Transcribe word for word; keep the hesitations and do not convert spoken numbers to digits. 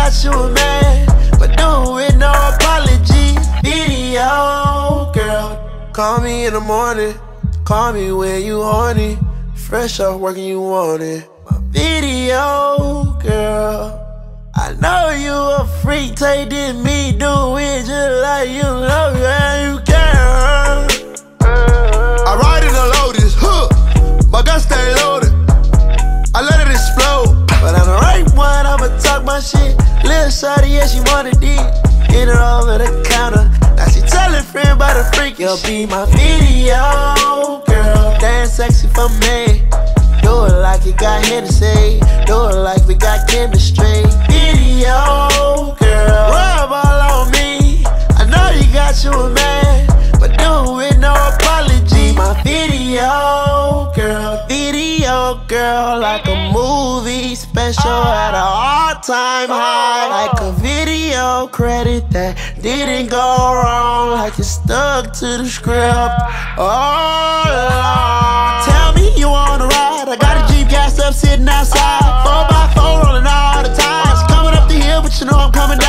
got you a man, but do it with no apology. Video, girl. Call me in the morning, call me when you horny. Fresh off working, you want it. My video, girl. I know you a freak, take this, me, do it just like you love you and you care. I ride in a Lotus, huh? My gun stay loaded. I let it explode, but I'm the right one, I'ma talk my shit. Lil' shawty, yeah, she wanted it. Hit her over the counter. Now she tellin' friend about a freak. You'll be my video, girl. Dance sexy for me. Do it like you got here to say. Do it like we got chemistry. Video, girl. Rub all on me. I know you got you a man, but do it with no apology. My video, girl. Video, girl. Like a movie special at an all-time high. Like a video credit that didn't go wrong. Like you stuck to the script all along. Tell me you wanna ride. I got a Jeep gassed up sitting outside. Four by four rolling all the tires. Coming up the hill, but you know I'm coming down.